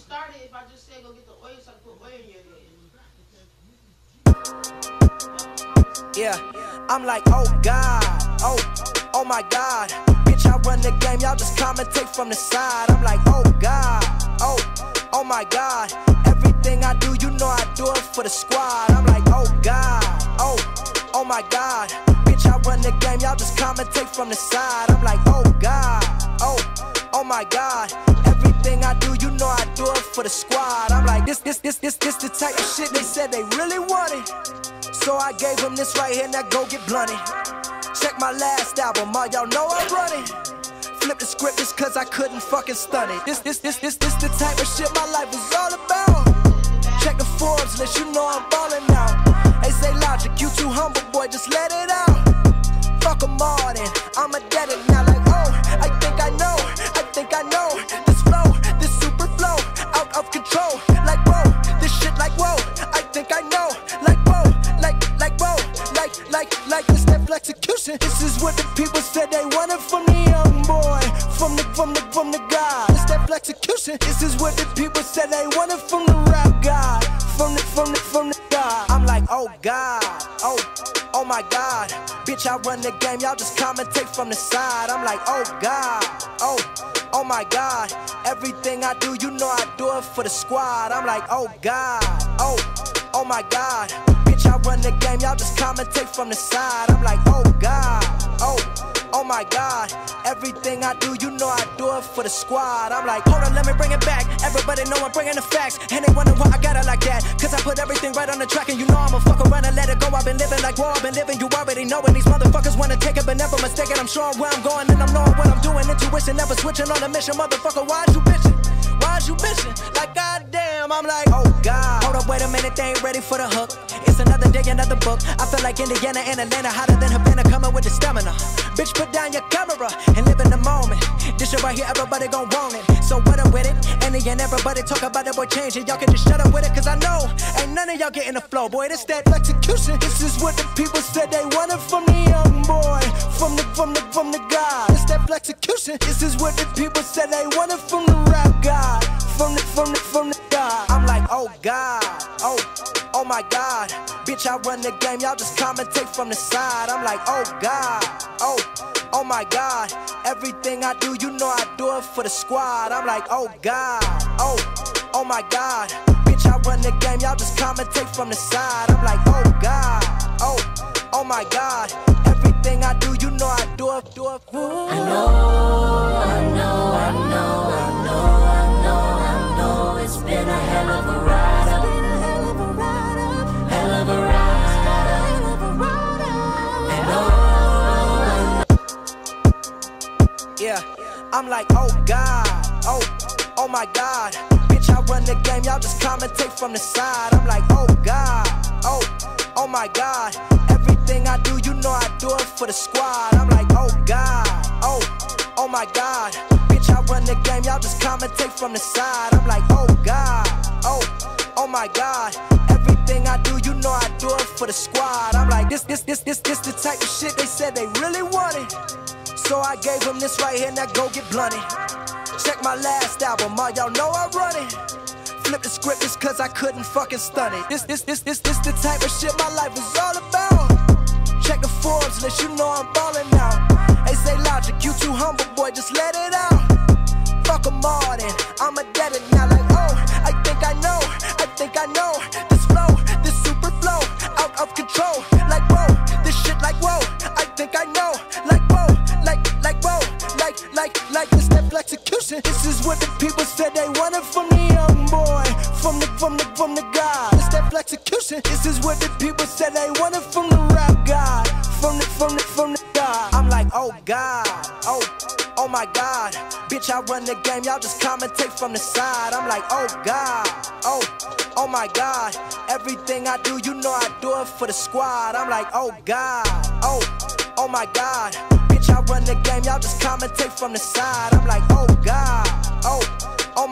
started if I just said go get the oil so I can put oil in your head. Yeah, I'm like, oh God, oh my God. Bitch, I run the game, y'all just commentate from the side. I'm like, oh God, oh my God. Everything I do, you know I do it for the squad. I'm like, oh God, oh my God. Bitch, I run the game, y'all just commentate from the side. I'm like, oh God, oh my God. Everything I do, you know I do it for the squad. I'm like, this the type of shit they said they really wanted. So I gave them this right here, now go get blunted. Check my last album, all y'all know I'm running. Flip the script just cause I couldn't fucking stun it. This the type of shit my life is all about. Check the Forbes list, you know I'm ballin' out. They say Logic, you too humble, boy, just let it out. Fuck 'em all then, I'ma dead it now like, oh, I think I know. This flow, this super flow, out of control. Like, whoa, this shit like, whoa, I think I know. Like, whoa, like, whoa, like this step execution. This is what the people said they wanted from the young boy, from the guy. This step execution. This is what the people said they wanted from the rap guy, from the guy. I'm like, oh God, oh my God. Bitch, I run the game, y'all just commentate from the side. I'm like, oh God, oh my God. Everything I do, you know I do it for the squad. I'm like, oh God, oh my God. Bitch, I run the game, y'all just commentate from the side. I'm like, oh God, oh my God. Everything I do, you know I do it for the squad. I'm like, hold on, let me bring it back. Everybody know I'm bringing the facts, and they wonder why I got it like that. Cause I put everything right on the track, and you know I'ma fuck around and let it go. I've been living like war, I've been living, you already know. And these motherfuckers wanna take it, but never mistake it. I'm sure where I'm going, and I'm knowing what I'm doing. Intuition, never switching on a mission. Motherfucker, why'd you bitching? Why'd you bitching? Like, goddamn, I'm like, oh God. Hold up, wait a minute, they ain't ready for the hook. It's another day, another book. I feel like Indiana and Atlanta, hotter than Havana, coming with the stamina. Bitch, put down your camera and live in the moment. This shit right here, everybody gon' want it. So what up with it? And again, everybody talk about it, boy, change it. Y'all can just shut up with it, cause I know ain't none of y'all getting the flow, boy. This that execution. This is what the people said they wanted from the young boy, from the guy. This that execution. This is what the people said they wanted from the rap guy, from the guy. I'm like, oh God, oh my God. Bitch, I run the game, y'all just commentate from the side. I'm like, oh God, oh my God. Everything I do, you know I do it for the squad. I'm like, oh God, oh my God. Bitch, I run the game, y'all just commentate from the side. I'm like, oh God, oh my God. Everything I do, you know I do it. I know it's been a hell of a ride up. Hell of a ride up. Yeah, I'm like, oh God, oh my God. Bitch, I run the game, y'all just commentate from the side. I'm like, oh God, oh my God. Everything I do, you know I do it for the squad. I'm like, oh God, oh my God. Bitch, I run the game, y'all just commentate from the side. I'm like, oh God, oh my God. Everything I do, you know I do it for the squad. I'm like, this the type of shit they said they really wanted. So I gave them this right here, now go get blunted. Check my last album, all y'all know I'm running. Flip the script just cause I couldn't fucking stun it. This the type of shit my life is all about. Check the Forbes list, you know I'm ballin' out. They say Logic, you too humble, boy, just let it out. Fuck 'em all then, I'ma dead it now like, oh, I think I know. This flow, this super flow, out of control. Like, whoa, this shit like, whoa, I think I know. Like, whoa, like, whoa, like this step execution. This is what the people said they wanted from the young boy, from the guy. This step execution. This is what the people said they wanted from the rap guy, from the guy. I'm like, oh God, oh my God. Bitch, I run the game, y'all just commentate from the side. I'm like, oh God, oh my God. Everything I do, you know I do it for the squad. I'm like, oh God, oh my God. Bitch, I run the game, y'all just commentate from the side. I'm like, oh God, oh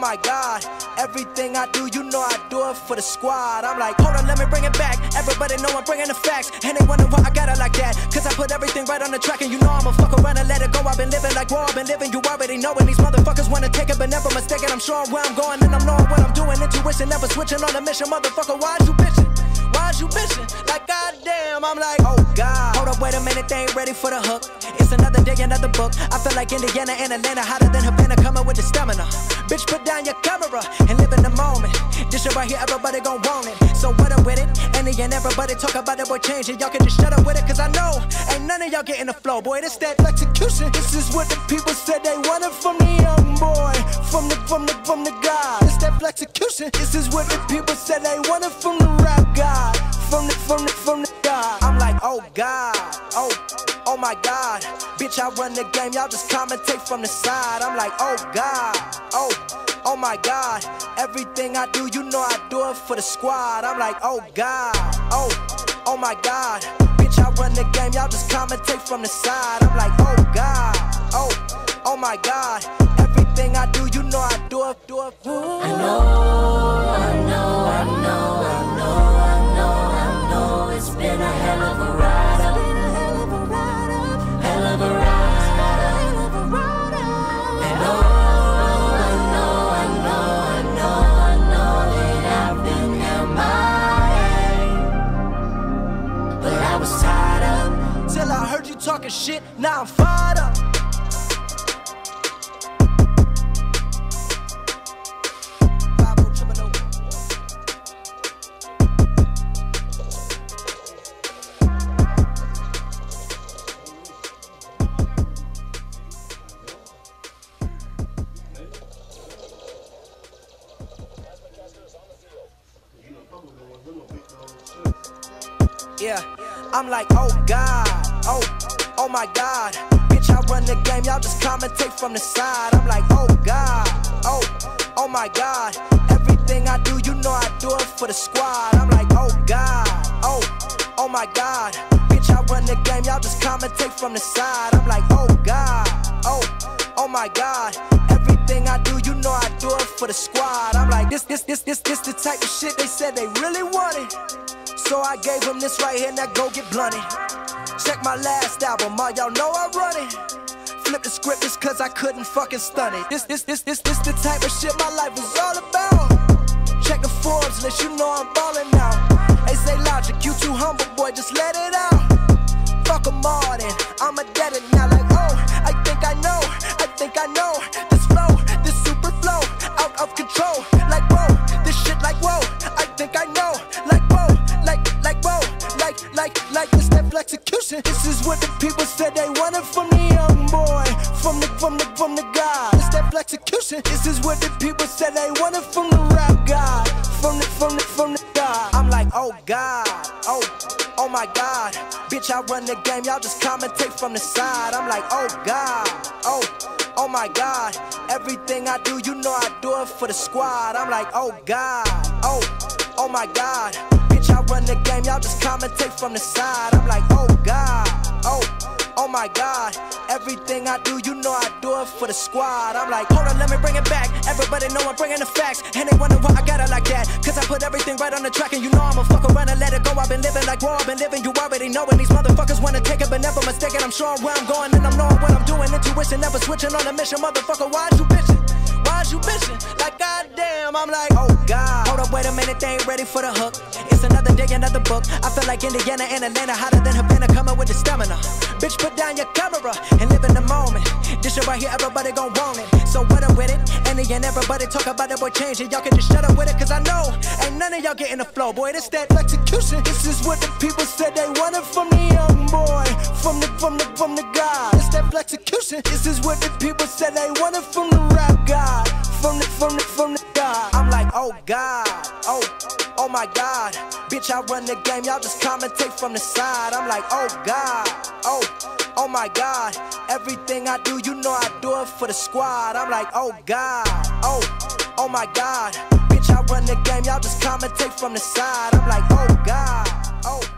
my God, everything I do, you know I do it for the squad. I'm like, hold on, let me bring it back. Everybody know I'm bringing the facts, and they wonder why I got it like that. Cause I put everything right on the track, and you know I'ma fuck around and let it go. I've been living like war, I've been living, you already know it. These motherfuckers wanna take it, but never mistake it. I'm sure where I'm going, and I'm knowing what I'm doing. Intuition, never switching on a mission. Motherfucker, why'd you bitching? Why'd you bitching? Like, goddamn, I'm like, oh God. Hold up, wait a minute, they ain't ready for the hook. It's another day, another book. I feel like Indiana and Atlanta, hotter than Havana, coming with the stamina. Bitch, put down your camera and live in the moment. This shit right here, everybody gon' want it. So what up with it? Any and everybody talk about it, boy, change it. Y'all can just shut up with it, cause I know ain't none of y'all getting the flow, boy. This that execution. This is what the people said they wanted from the young boy, from the guy. This that execution. This is what the people said they wanted from the rap guy, from the guy. I'm like, oh God, oh my God, bitch, I run the game. Y'all just commentate from the side. I'm like, oh God, oh my God, everything I do, you know I do it for the squad. I'm like, oh God, oh my God, bitch, I run the game. Y'all just commentate from the side. I'm like, oh God, oh my God, everything I do, you know I do it. I know, it's been a hell of a ride up, hell of a ride. And I know that I've been MIA, but I was tied up till I heard you talking shit. Now I'm fired up. Yeah, I'm like, oh God, oh my God, bitch, I run the game, y'all just commentate from the side. I'm like, oh God, oh my God, everything I do, you know I do it for the squad. I'm like, oh God, oh my God, bitch, I run the game, y'all just commentate from the side. I'm like, oh God, oh my God, everything I do, you know I do it for the squad. I'm like, this the type of shit they said they really wanted. So I gave him this right here, now go get blunted. Check my last album, all y'all know I run it. Flip the script just cause I couldn't fucking stun it. This the type of shit my life is all about. Check the Forbes list, you know I'm ballin' now. They say Logic, you too humble, boy, just let it out. Fuck 'em all then, I'ma dead it now. Like, oh, I think I know this flow, this super flow, out of control. Like, whoa, this shit like, whoa, I think I know. Like, whoa, like, whoa, like this that execution. This is what the people said they wanted from the young boy, from the guy. This that execution. This is what the people said they wanted from the rap guy, from the guy. I'm like, oh God, oh my God, bitch, I run the game. Y'all just commentate from the side. I'm like, oh God, oh my God, everything I do, you know I do it for the squad. I'm like, oh God, oh my God, bitch, I run the game. Y'all just commentate from the side. I'm like, oh God, oh my God, everything I do, you know I do it for the squad. I'm like, hold on, let me bring it back. Everybody know I'm bringing the facts, and they wonder why I got it like that. Cause I put everything right on the track, and you know I'ma fuck around and let it go. I've been living like war, I've been living, you already know it. These motherfuckers wanna take it, but never mistake it. I'm sure where I'm going, and I'm knowing what I'm doing. Intuition, never switching on a mission. Motherfucker, why'd you bitching? Why'd you bitching? Like, goddamn, I'm like, oh God. Hold up, wait a minute, they ain't ready for the hook. It's another day, another book. I feel like Indiana and Atlanta, hotter than Havana, coming with the stamina. Bitch, put down your camera and live in the moment. This shit right here, everybody gon' want it. So what up with it? Any and everybody talk about it, boy, change it. Y'all can just shut up with it, cause I know ain't none of y'all getting the flow, boy. This that execution. This is what the people said they wanted from the young boy, from the guy. This that execution. This is what the people said they wanted from the rap guy, from the guy. I'm like, oh God, oh my God, bitch, I run the game. Y'all just commentate from the side. I'm like, oh God, oh my God, everything I do, you know I do it for the squad. I'm like, oh God, oh my God, bitch, I run the game. Y'all just commentate from the side. I'm like, oh God,